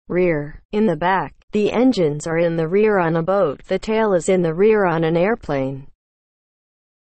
Rear. In the back. The engines are in the rear on a boat. The tail is in the rear on an airplane.